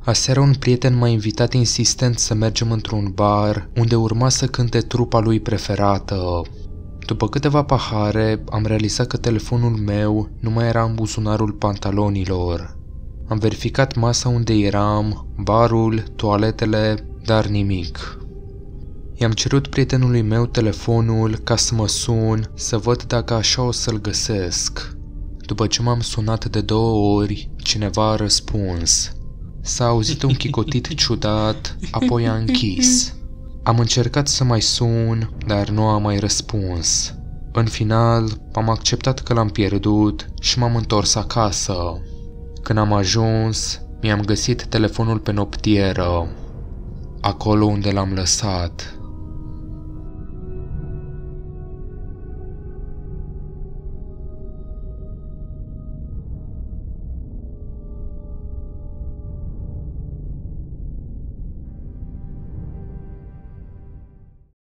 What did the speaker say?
Aseară un prieten m-a invitat insistent să mergem într-un bar unde urma să cânte trupa lui preferată. După câteva pahare, am realizat că telefonul meu nu mai era în buzunarul pantalonilor. Am verificat masa unde eram, barul, toaletele, dar nimic. I-am cerut prietenului meu telefonul ca să mă sun, să văd dacă așa o să-l găsesc. După ce m-am sunat de 2 ori, cineva a răspuns. S-a auzit un chicotit ciudat, apoi a închis. Am încercat să mai sun, dar nu a mai răspuns. În final, am acceptat că l-am pierdut și m-am întors acasă. Când am ajuns, mi-am găsit telefonul pe noptieră, acolo unde l-am lăsat.